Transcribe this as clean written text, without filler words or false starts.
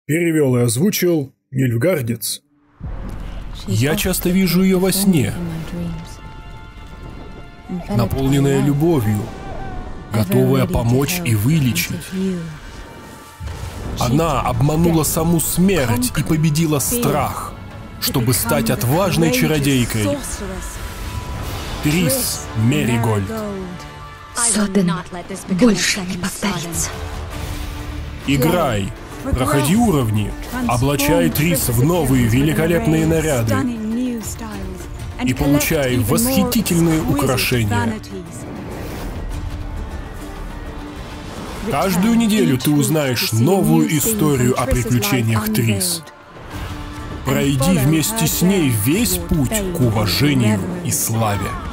Перевел и озвучил Нильфгардец. Я часто вижу ее во сне, наполненная любовью, готовая помочь и вылечить. Она обманула саму смерть и победила страх, чтобы стать отважной чародейкой. Трис Меригольд. Соден больше не повторится. Играй, проходи уровни, облачай Трис в новые великолепные наряды и получай восхитительные украшения. Каждую неделю ты узнаешь новую историю о приключениях Трис. Пройди вместе с ней весь путь к уважению и славе.